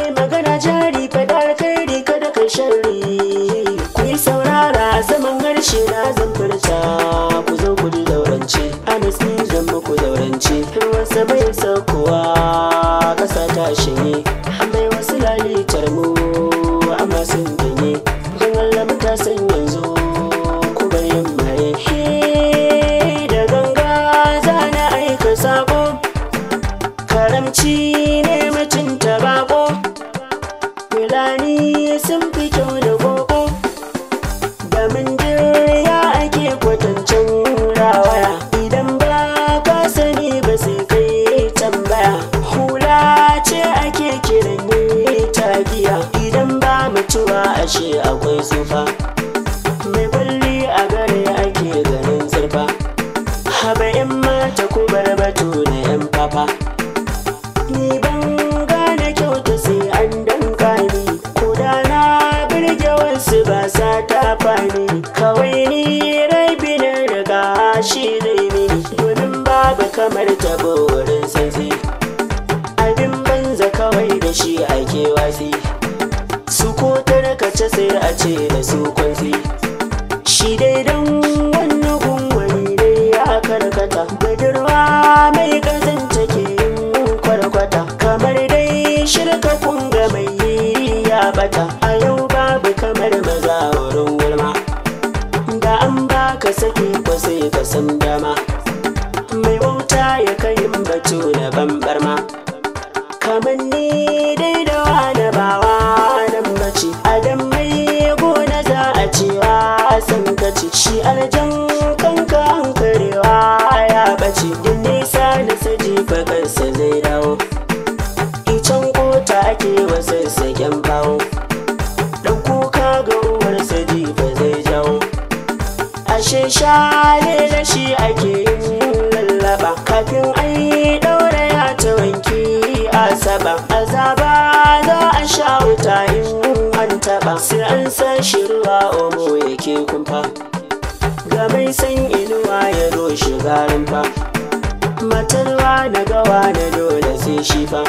magana jari fada alkhairi kada kai sharri. Ku yi saurara zaman harshe na zan furta. Ku zo ku ji zaurance Anas ni zan muku zaurance. Ruwan sama ya saukowa ƙasa ta shanye. An bai wasu lalitar mu amma sun ganye. Don Allah matasan yanzu ku bar yin maye. Da ganga za na aika sako. Karamci ne mutunta bako. Fulani sun fi kyau da koko. Da mandirya ake kwatancin rawaya. Idan ba ka sani ba sai kai tambaya. Hula ce ake kiran yi tagiya. Idan ba mutuwa ashe akwai tsufa. Mai kwalli a gare ake ganin zurfa. Haba 'yan mata ku bar batu na 'yan papa. Ni ban gane kyauta sai an danka ni. Ko da na birge wasu ba sa tafa ni. Kawai ni rabi na daga shi zai mini. Domin babu kamar tabo wurin sansi. Abin banza kawai da shi ake wasi. Su ko tarkace sai a ce da su kwansi. Shi dai don wani gungwani dai ya karkata. Budurwa mai kazanta ke yin kwarkwata. Kamar dai shirka kunga mai yi ya bata. A yau babu kamar maza wurin gulma. Da an baka saki ko sai ka san dama. Mai wauta ya kai batu na bambarma. Kamar ni dai da wani bawa nan mace. Adam mai gona za a cewa san kaci. Shi aljan kanka hankarewa ya bace. Din nisa na saji bakarsa zai dawo. Icen kota ake wasu saken bawo. Dan kuka ga uwarsa jifa zai jawo. Ashe shale da shi ake yin lallaba. Kafin ai daura ya ta wanki asaba. Azaba za a sha wuta in an taba. Sai an sa shi ruwa omo yake kumfa. Ga mai san inuwa ya roshi garin fa. Matarwa na gawa na dole sai shi fa.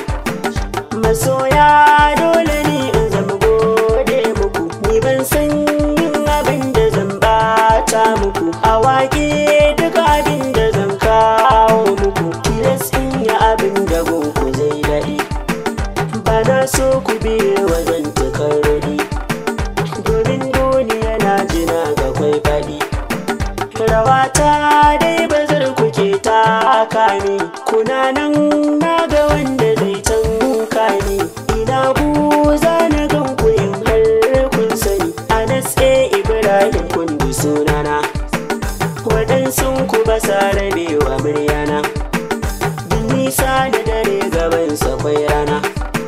Masoya dole ni in zama gode muku. Ni ban san yin abin da zan bata muku. A waƙe duk abin da zan kawo muku. Tilas in yi abin da gunku zai daɗi. Ba na so ku biye wajen takarradi. Domin duniya na jina ga kwai faɗi. Rawata dai bazar kuke taka ni. Kuna nan na ga wanda zai tanka ni. Ina buza na gan ku in har kun sani. Anas Ibrahim kun bi sunana. Waɗansun ku ba sa rabewa muryana. Din nisa da dare gaban kwai rana.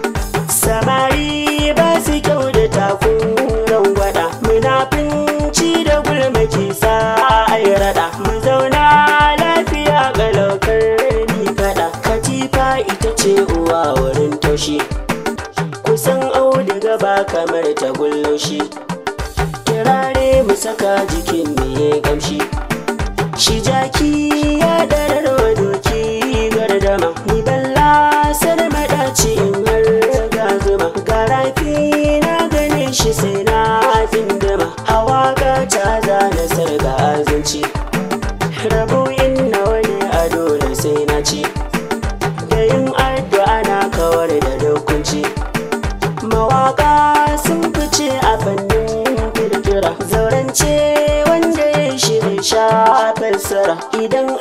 Samari ba su kyau da takun rangwada. Munafinci da gulma ke sa ai raɗa. Mu zauna lafiya ƙalaukar ni faɗa. Katifa ita ce uwa wurin taushi. Kusan auduga ba kamar ta gulloshi. Turare mu saka jikin mu ya gamshi. Shi jaki ya dararwa doki gardama. Ni balla sar maɗaci in har ga zuma. Ga rafi na ganin shi sai na zindima. A waƙa ta zana sarga azanci. Rabo in nawa ne a dole sai na ci. Da yin addu'a na kawar da dokunci. Mawaƙa sun fice a fannin kirkira. Zaurance wanda ya shirin sha fassara. Idan